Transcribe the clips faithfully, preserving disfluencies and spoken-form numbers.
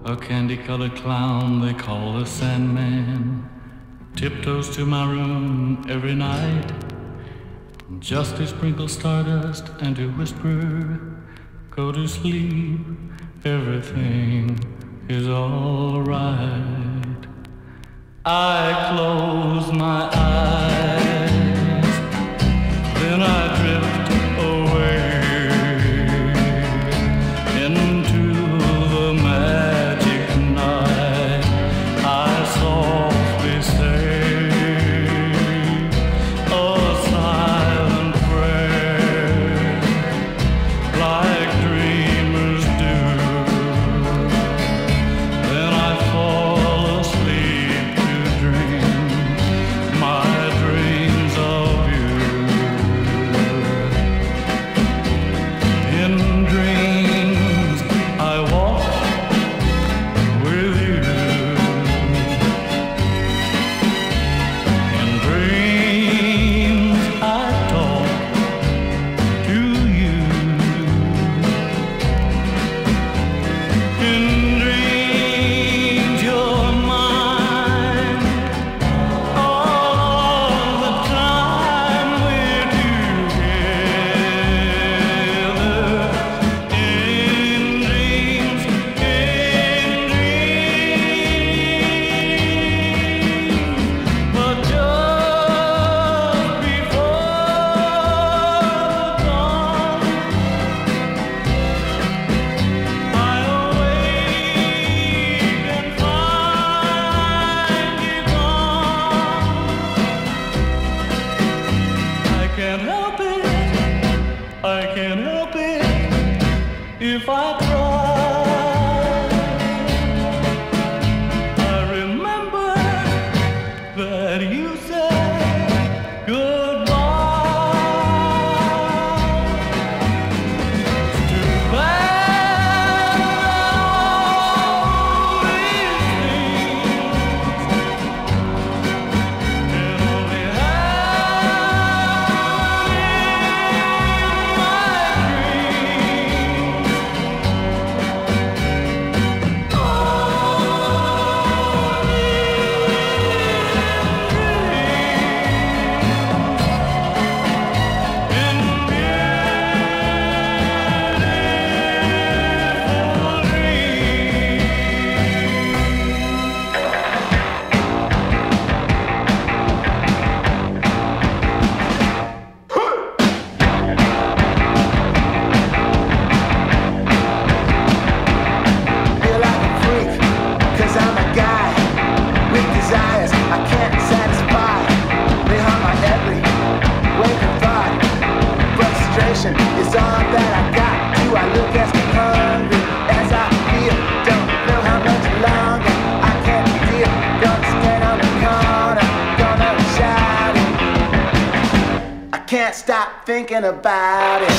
A candy-colored clown they call the Sandman tiptoes to my room every night just to sprinkle stardust and to whisper, go to sleep, everything is all right. I close my eyes, then I drift away into the magic night. I softly say a silent prayer like dreamers do. Then I fall asleep to dream my dreams of you. In dreams I walk with you. In dreams I talk to you. In dreams you're mine all the time we're together. In dreams, in dreams, but just before dawn, I awake and find you gone. I can't help it, I can't help it if I try. I remember that you said goodbye. It's too bad all these things can only happen in my dreams. Feel like a freak, cause I'm a guy with desires I can't satisfy. They haunt my every waking thought. Frustration is all that I got. Do I look as hungry as I feel? Don't know how much longer I can deal. Gonna stand on the corner, gonna shout it. I can't stop thinking about it.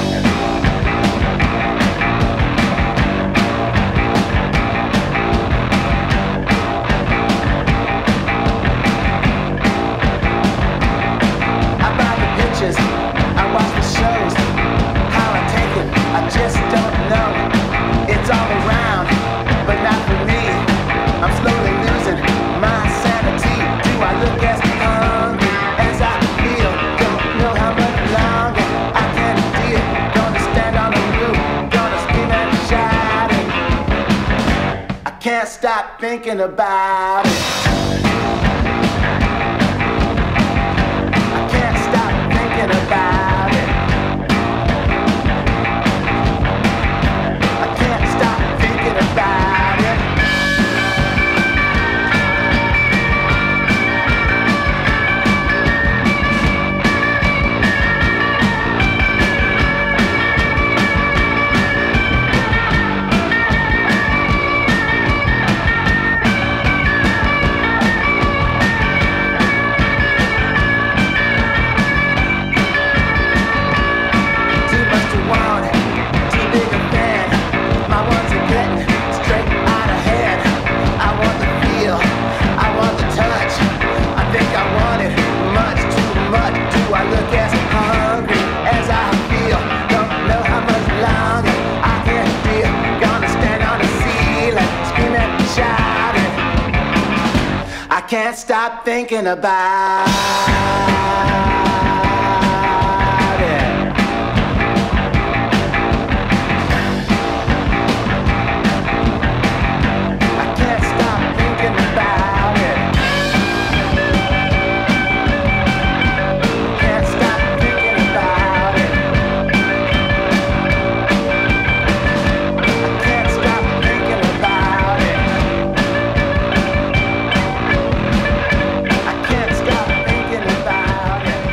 I buy the pictures, I watch the shows. How I take it, I just don't know. It's all around, but not for me. I'm slowly losing my sanity. Do I look as hungry as I feel? Don't know how much longer I can deal. Gonna stand on the roof, gonna scream and shout it. I can't stop thinking about it. I can't stop thinking about it. I can't stop thinking about it. can't stop thinking about it. I can't stop thinking about it. Can't stop thinking about it. I can't stop thinking about it. I can't stop thinking about it.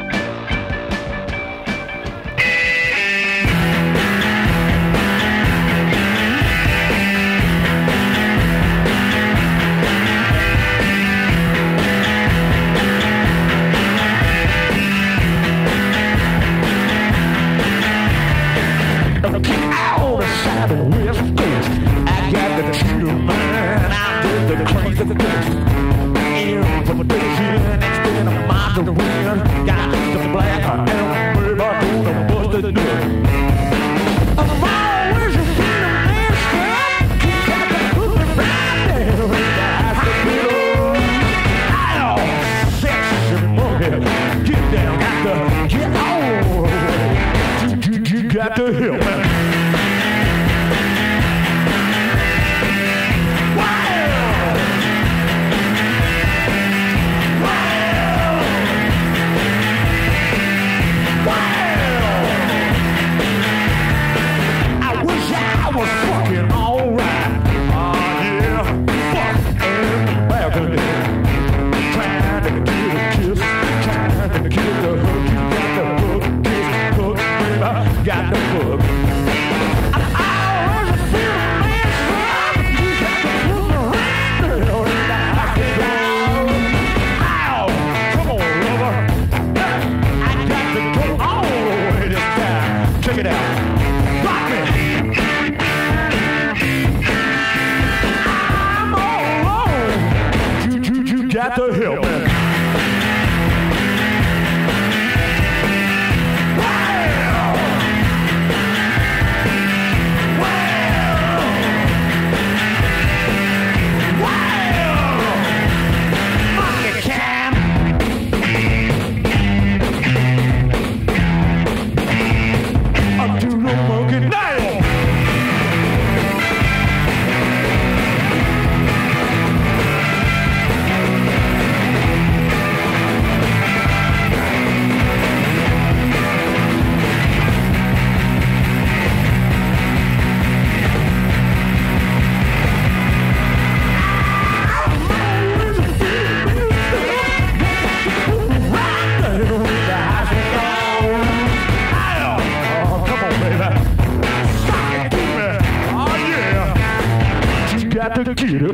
Out aside the West Coast, I got the true man. I did the crazy things. Information instead of margarine. Got the black and the red, I'm gonna bust it down. I'm always a freedom man, strap. You got to put me right there in the hospital. Ow, sexy monkey, get down, got to get on. You, you, you got to help me. Got the book. I'm always a feeling man, son. You got to put me right there in the hospital. Ow! Come on, lover. I got to go all the way this time. Check it out. Rock me. I'm all alone. You, you, you got to help me. Got to get it.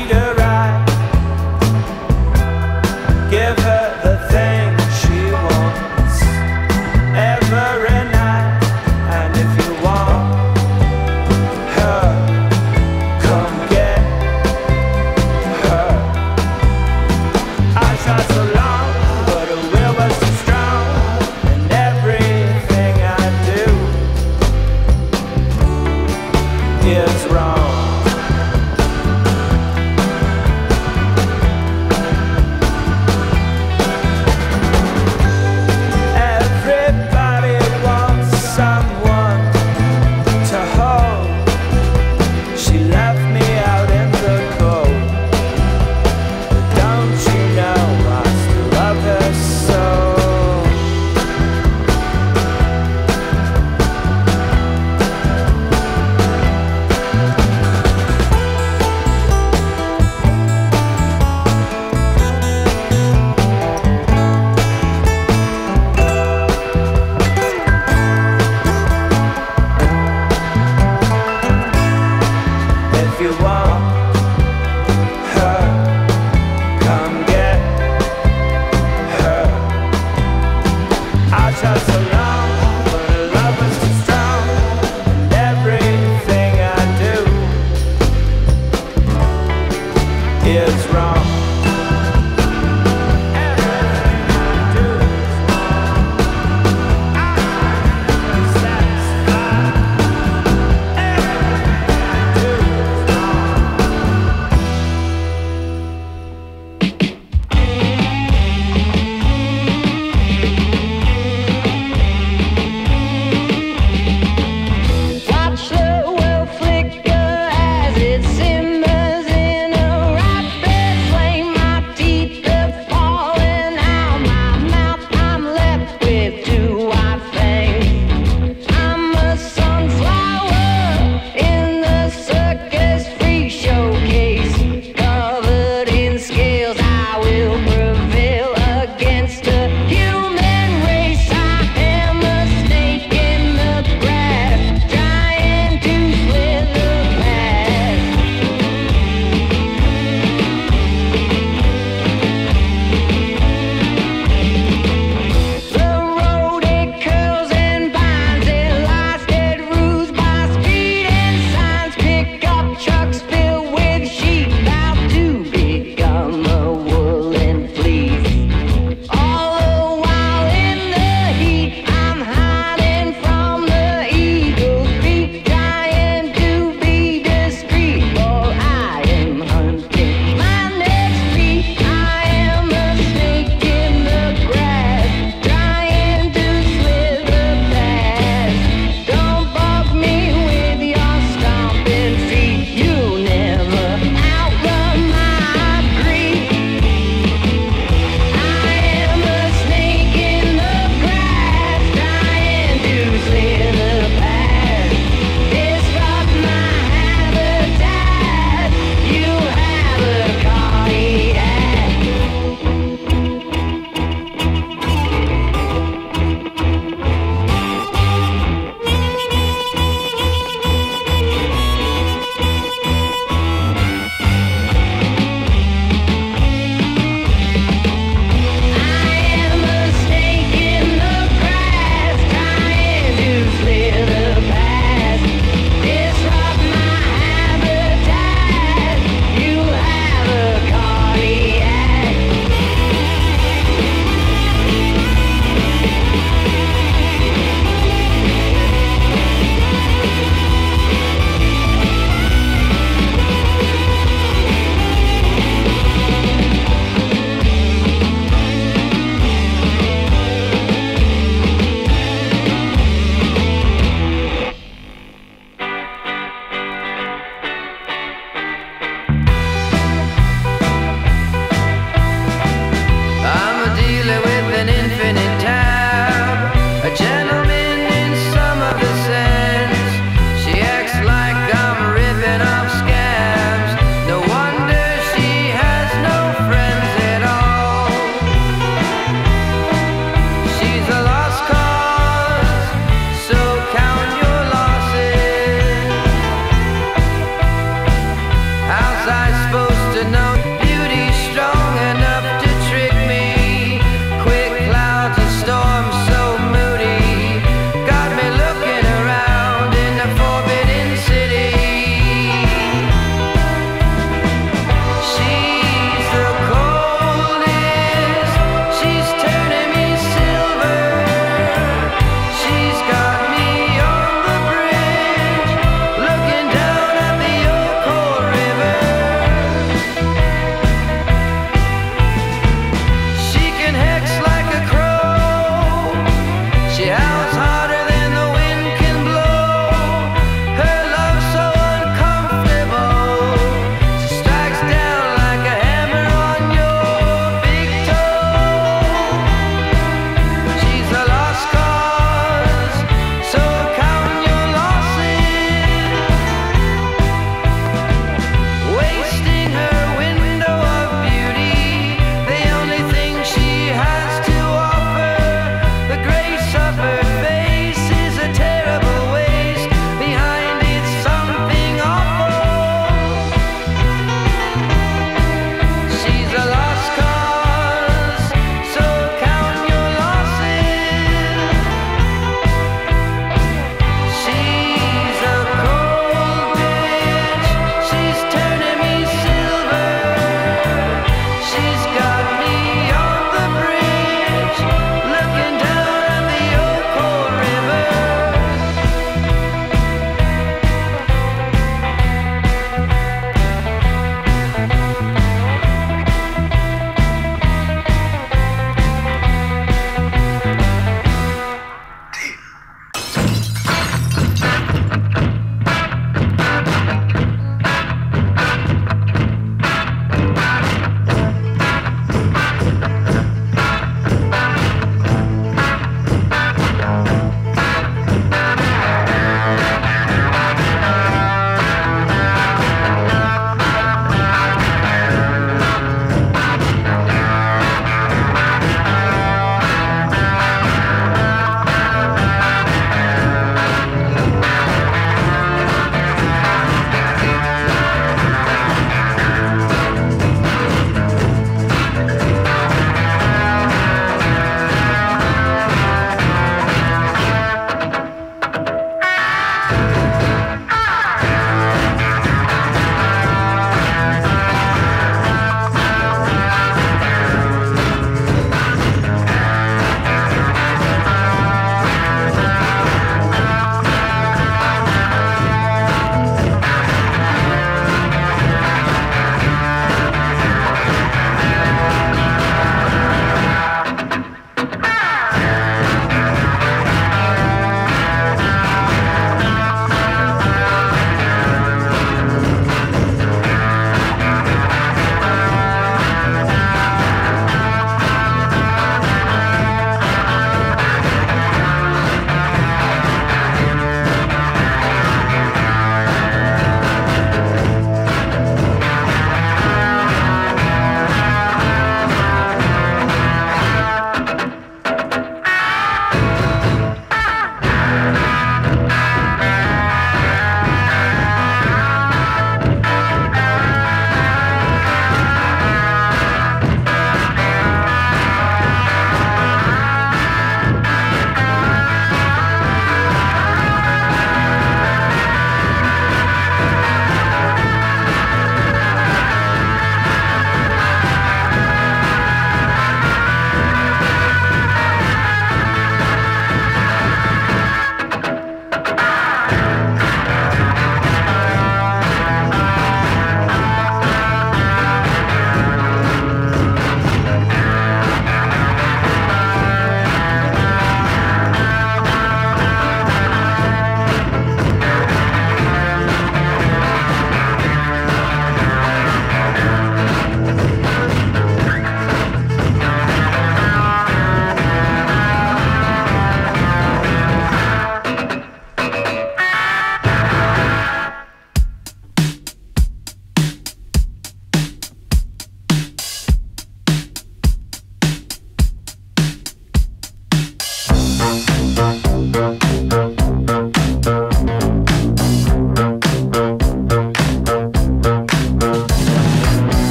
treat her right. Give her the thing she wants every night. And if you want her, come get her. I tried so long, but her will was too strong, and everything I do is wrong. Everybody wants someone to hold. She left me out in the cold. But don't you know I still love her so? If you want her, come get her. I tried so long, but her love was too strong, and everything I do is wrong. Everything I do is wrong. I'm satisfied. Everything I do is wrong. Watch the world flicker as it simmers in a rapid flame.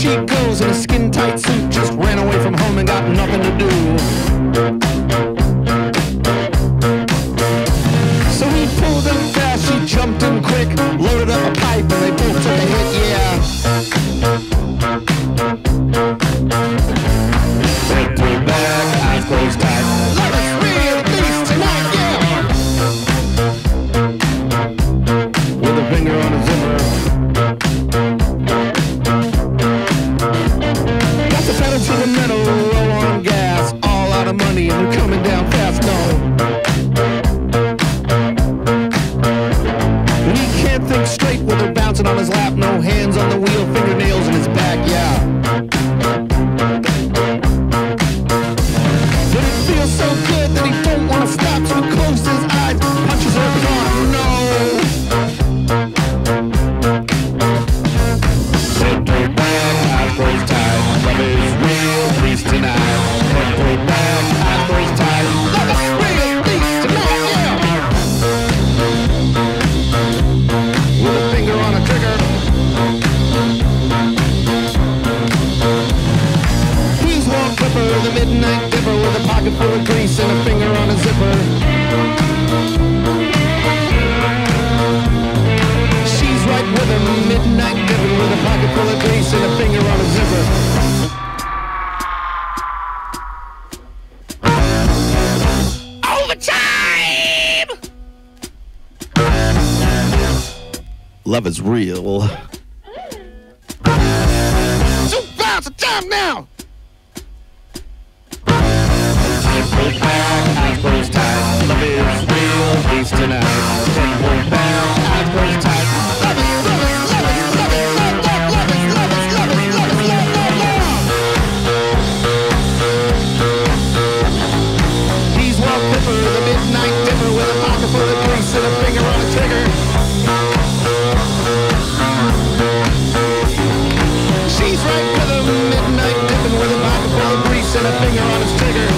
she goes in a skin-tight suit, just ran away from home and got nothing to do. So he pulled them fast, she jumped in quick, loaded up a pipe, and they both took a hit, yeah. Head pulled back, eyes closed tight. Love is real, at least tonight, yeah. With a finger on a zipper. Got the pedal to the metal, low on gas, all out of money, and they're coming down fast, no. And he can't think straight with her bouncing on his lap, no hands on the wheel, fingernails in his back, yeah. But it feels so good that he don't want to stop, so he closes his eyes, punches her gone, no. Head pulled back, eyes closed tight, love is real, please tonight. Head pulled back, eyes closed tight, love is real, please tonight, yeah. With a finger on a trigger. He's Walt Clipper, the midnight dipper, with a pocket full of grease and a finger on a zipper. She's right with him, midnight dipper, with a pocket full of grease and a finger on a zipper. Overtime! Love is real. Two pounds of time now! Head pulled back, eyes closed tight. Love is real, please tonight. Head pulled back, eyes closed tight. Love is, love is, love is, love is, love, love, love is, love is, love is, love is, love, love, love. He's Walt Clipper, the midnight dipper, with a pocket full of grease and a finger on a trigger. She's right with him, midnight dipping, with a pocket full of grease and a finger on his trigger.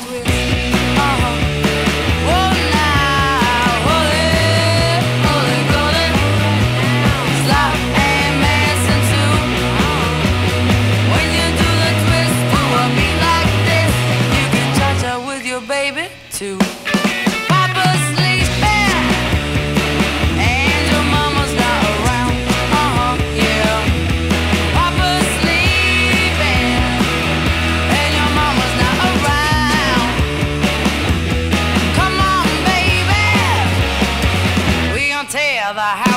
twist. Uh-huh. Oh, now, holy, holy, holy. Slap and Manson too. When you do the twist to a beat like this, you can cha-cha with your baby too. Papa's sleeping and your mama's not around. Uh-huh, yeah. Papa's sleeping and your mama's not around. Come on, baby, we gon' tear the house